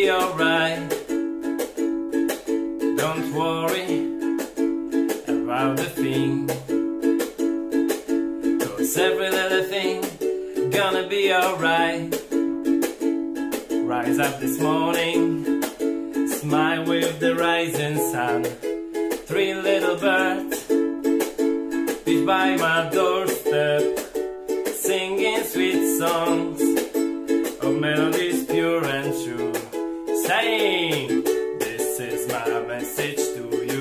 be alright. Don't worry about the thing, 'cause every little thing gonna be alright. Rise up this morning, smile with the rising sun. Three little birds fish by my doorstep, singing sweet songs of melodies pure and true, saying, this is my message to you.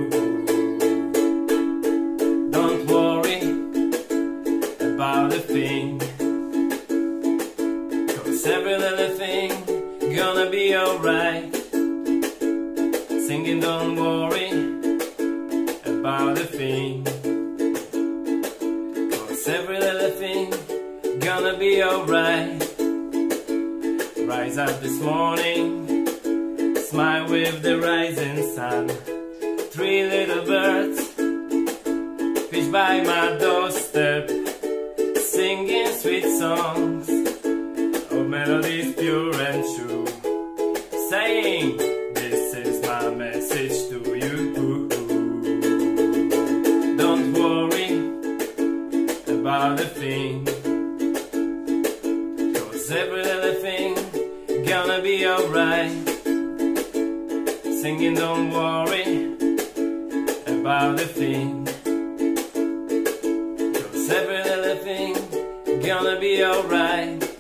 Don't worry about a thing, 'cause every little thing gonna be alright. Singing, don't worry about a thing, 'cause every little thing gonna be alright. Rise up this morning, smile with the rising sun. Three little birds fish by my doorstep, singing sweet songs of melodies pure and true, saying, this is my message to you. Don't worry about a thing, 'cause every little thing gonna be alright. Singing, don't worry about a thing, 'cause every little thing gonna be alright.